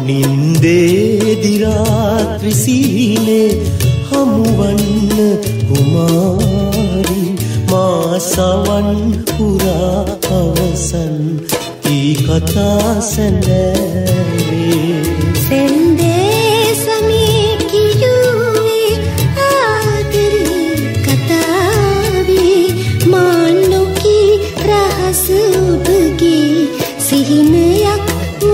නින්දේදි රාත්‍රි සීනේ හමුවන්න කුමාරි මා සවන් පුරා අවසන් කී කතා සැඳෑවේ සෙන්දේසමේ කියුවේ ආදරේ කතාවේ මා නොකී රහස ඔබගේ සිහිනයක්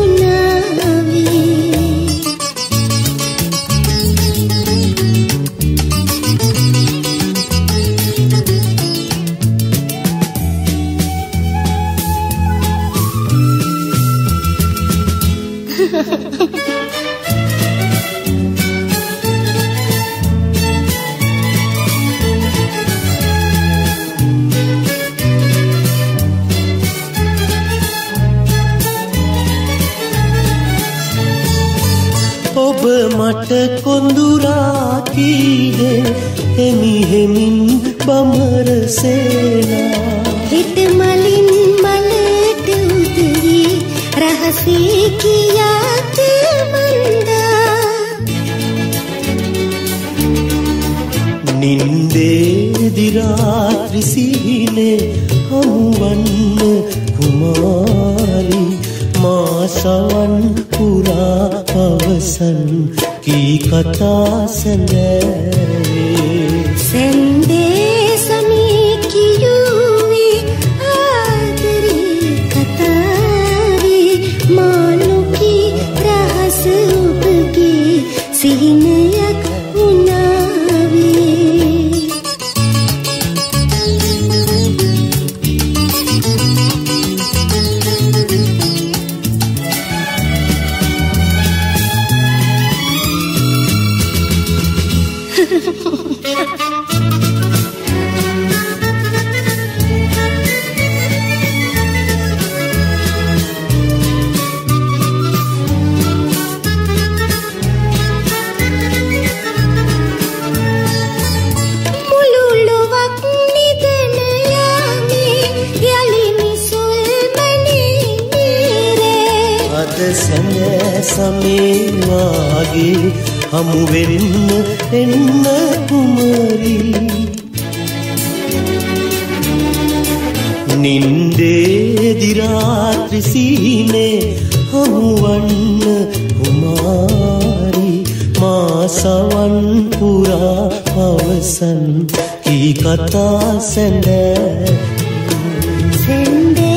ඔබ මට කොඳුරා කීවේ හෙමි හෙමින් බමරසේලා හිත මලින් මලට උදවි රහසේ කියාත මන්දා නින්දේදි රාත්‍රි සීනේ හමුවන්න කුමාරි මා සවන් පුරා අවසන් කී කතා සැඳෑවේ සෙන්දේසමේ කියුවේ ආදරේ කතාවේ මා නොකී රහස ඔබගේ සිහිනයක් සමේ වාගේ හමු වෙන්න එන්න කුමරි නින්දේදි රාත්‍රි සීනේ හමුවන්න කුමාරි මා සවන් පුරා අවසන් කී කතා සැඳෑ